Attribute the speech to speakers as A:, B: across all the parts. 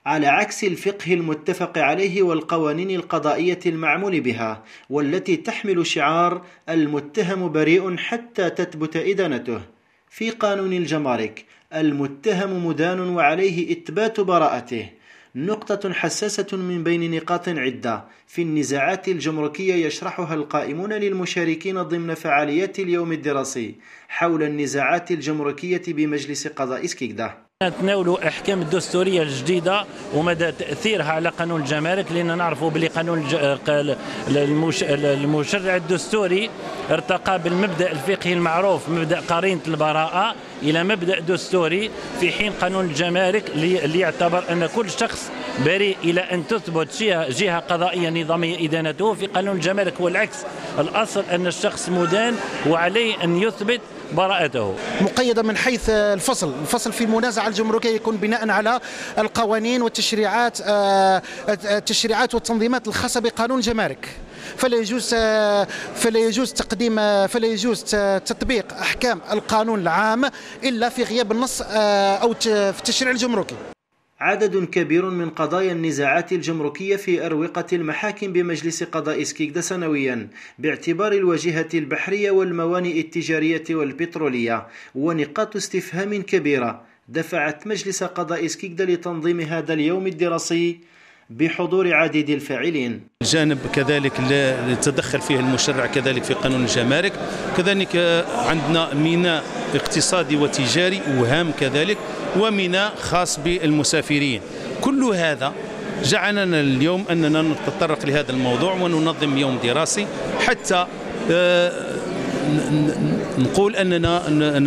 A: على عكس الفقه المتفق عليه والقوانين القضائية المعمول بها، والتي تحمل شعار المتهم بريء حتى تثبت إدانته. في قانون الجمارك المتهم مدان وعليه إثبات براءته، نقطة حساسة من بين نقاط عدة في النزاعات الجمركية يشرحها القائمون للمشاركين ضمن فعاليات اليوم الدراسي حول النزاعات الجمركية بمجلس قضاء سكيكدا.
B: نتناولوا الأحكام الدستورية الجديدة ومدى تأثيرها على قانون الجمارك، لأن نعرفوا بلي قانون المشرع الدستوري ارتقى بالمبدأ الفقهي المعروف مبدأ قرينة البراءة إلى مبدأ دستوري، في حين قانون الجمارك اللي يعتبر أن كل شخص بريء إلى أن تثبت جهة قضائية نظامية إدانته. في قانون الجمارك هو العكس، الأصل أن الشخص مدان وعليه أن يثبت براءته.
C: مقيدة من حيث الفصل في المنازعة الجمركية يكون بناء على القوانين والتشريعات والتنظيمات الخاصة بقانون الجمارك، فلا يجوز تطبيق أحكام القانون العام إلا في غياب النص أو في التشريع الجمركي.
A: عدد كبير من قضايا النزاعات الجمركية في أروقة المحاكم بمجلس قضاء سكيكدا سنويا باعتبار الواجهة البحرية والموانئ التجارية والبترولية، ونقاط استفهام كبيرة دفعت مجلس قضاء سكيكدا لتنظيم هذا اليوم الدراسي بحضور عديد الفاعلين.
D: الجانب كذلك اللي تدخل فيه المشرع كذلك في قانون الجمارك، كذلك عندنا ميناء اقتصادي وتجاري وهام كذلك، وميناء خاص بالمسافرين. كل هذا جعلنا اليوم أننا نتطرق لهذا الموضوع وننظم يوم دراسي حتى نقول أننا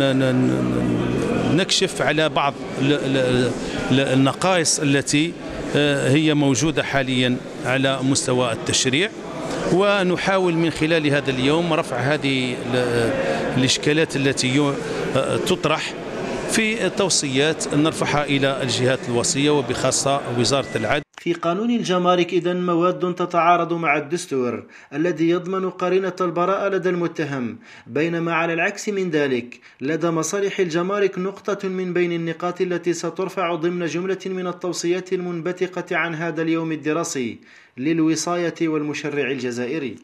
D: نكشف على بعض النقائص التي هي موجودة حاليا على مستوى التشريع، ونحاول من خلال هذا اليوم رفع هذه الإشكالات التي تطرح في توصيات نرفعها إلى الجهات الوصية وبخاصة وزارة العدل.
A: في قانون الجمارك إذن مواد تتعارض مع الدستور الذي يضمن قرينة البراءة لدى المتهم، بينما على العكس من ذلك لدى مصالح الجمارك نقطة من بين النقاط التي سترفع ضمن جملة من التوصيات المنبثقة عن هذا اليوم الدراسي للوصاية والمشرع الجزائري.